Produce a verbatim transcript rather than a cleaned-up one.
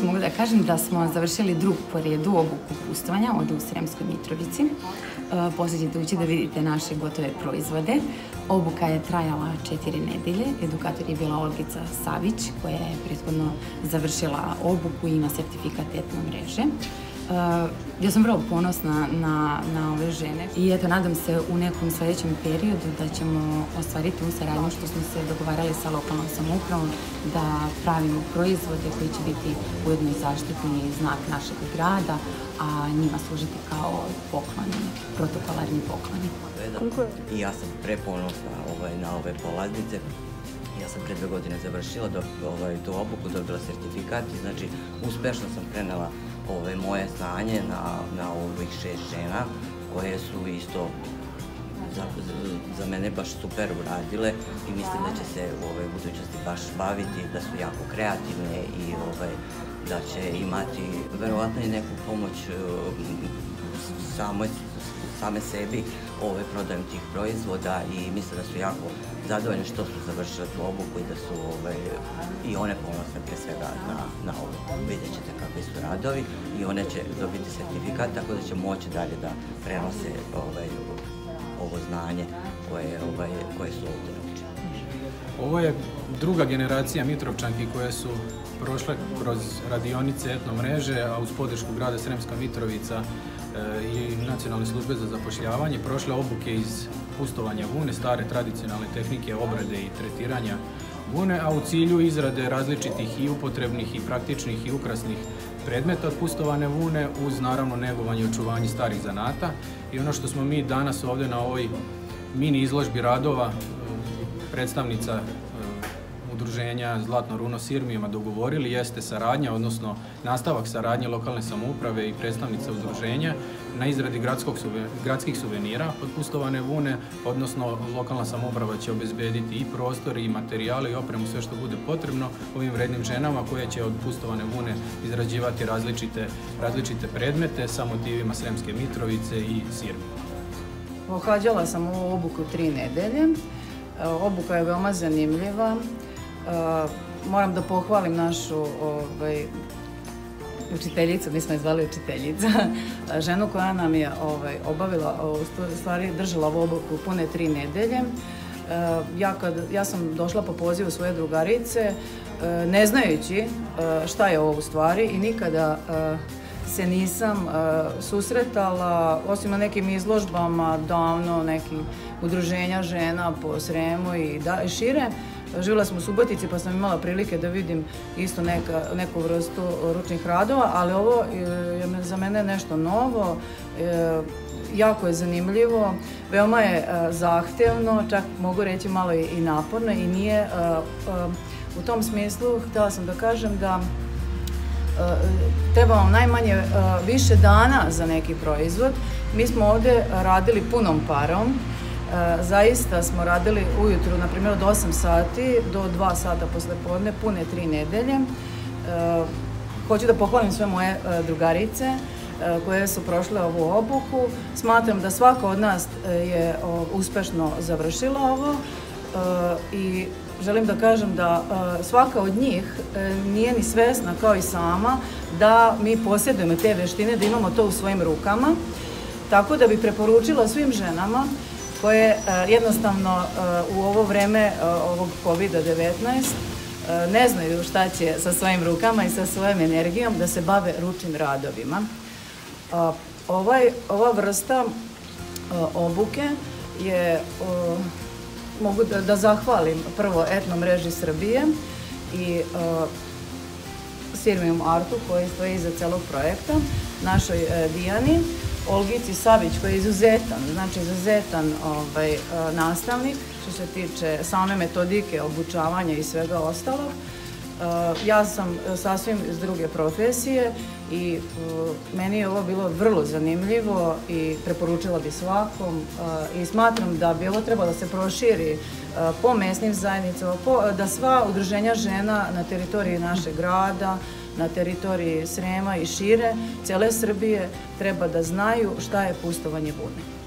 sljedeće mogu da kažem da smo završili drug po redu obuku pustovanja ovdje u Sremskoj Mitrovici. Poslije ćete ući da vidite naše gotove proizvode. Obuka je trajala četiri nedelje. Edukator je bila Olgica Savić, koja je prethodno završila obuku i ima sertifikat etno mreže. Ja sam vrlo ponosna na, na ove žene i eto, nadam se u nekom sljedećem periodu da ćemo ostvariti u saradnju što smo se dogovarali sa lokalnom samoupravom da pravimo proizvode koji će biti ujedno i zaštitni znak našeg grada, a njima služiti kao pokloni, protokolarni pokloni. I ja sam preponosna ovaj, na ove polaznice. Ja sam pre dve godine završila do, ovaj, tu obuku, dobila sertifikat i znači uspešno sam prenela ove moje znanje na, na ovih šest žena koje su isto za, za mene baš super uradile i mislim da će se u ove budućnosti baš baviti, da su jako kreativne i ovaj, da će imati verovatno i neku pomoć samoj, same sebi ove prodajem tih proizvoda i mislim da su jako zadovoljni što su završili tu obuku i da su ove, i one ponosne pre svega na, na ovo. Vidjet ćete kakvi su radovi i one će dobiti sertifikat, tako da će moći dalje da prenose ove, ovo znanje koje, ove, koje su ovdje naučili. Ovo je druga generacija Mitrovčanki koje su prošle kroz radionice etno mreže, a uz podršku grada Sremska Mitrovica i Nacionalne službe za zapošljavanje prošle obuke iz pustovanja vune, stare tradicionalne tehnike obrade i tretiranja vune, a u cilju izrade različitih i upotrebnih i praktičnih i ukrasnih predmeta od pustovane vune uz naravno negovanje i očuvanje starih zanata. I ono što smo mi danas ovdje na ovoj mini izložbi radova predstavnica udruženja Zlatno runo Sirmijama dogovorili jeste saradnja, odnosno nastavak saradnje lokalne samouprave i predstavnice udruženja na izradi gradskog, gradskih suvenira od pustovane vune, odnosno lokalna samouprava će obezbediti i prostor i materijale i opremu, sve što bude potrebno ovim vrednim ženama koje će od pustovane vune izrađivati različite, različite predmete sa motivima Sremske Mitrovice i Sirmije. Pohađala sam ovu obuku tri nedelje. Obuka je veoma zanimljiva. Uh, moram da pohvalim našu ovaj, učiteljicu, mi smo je zvali učiteljica, ženu koja nam je ovaj, obavila, u stvari držala ovu obuku pune tri nedelje. Uh, ja, kad, ja sam došla po pozivu svoje drugarice, uh, ne znajući uh, šta je ovo u stvari i nikada uh, se nisam uh, susretala, osim na nekim izložbama davno, nekih udruženja žena po Sremu i, da, i šire. Živjela sam u Subotici pa sam imala prilike da vidim isto neka, neku vrstu ručnih radova, ali ovo je za mene nešto novo, e, jako je zanimljivo, veoma je e, zahtevno, čak mogu reći malo i, i naporno i nije, e, e, u tom smislu htjela sam da kažem da e, treba vam najmanje e, više dana za neki proizvod. Mi smo ovdje radili punom parom. Zaista smo radili ujutru, na primjer, od osam sati do dva sata posle podne, pune tri nedelje. Hoću da pohvalim sve moje drugarice koje su prošle ovu obuku. Smatram da svaka od nas je uspešno završila ovo i želim da kažem da svaka od njih nije ni svesna kao i sama da mi posjedujemo te veštine, da imamo to u svojim rukama. Tako da bih preporučila svim ženama koje jednostavno u ovo vreme ovog kovid devetnaest ne znaju šta će sa svojim rukama i sa svojom energijom da se bave ručnim radovima. Ovaj, ova vrsta obuke je, mogu da, da zahvalim prvo etno mreži Srbije i Sirmijom Artu koji stoji iza celog projekta, našoj Dijani, Olgici Savić koji je izuzetan, znači izuzetan ovaj, nastavnik što se tiče same metodike, obučavanja i svega ostalog. Ja sam sasvim iz druge profesije i meni je ovo bilo vrlo zanimljivo i preporučila bi svakom i smatram da bi ovo trebalo da se proširi po mesnim zajednicama, da sva udruženja žena na teritoriji našeg grada, na teritoriji Srema i šire, cele Srbije, treba da znaju šta je pustovanje vune.